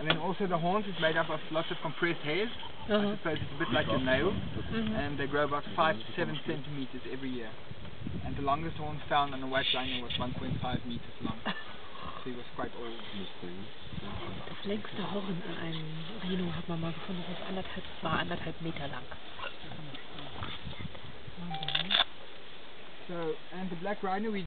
And then also the horns is made up of lots of compressed hairs. I suppose it's a bit like a nail. And they grow about 5 to 7 centimeters every year. And the longest horn found on a white rhino was 1.5 meters long. So he was quite old. Das längste Horn an einem Rhino hat man mal gefunden, das war 1,5 Meter lang. So, and the black rhino, we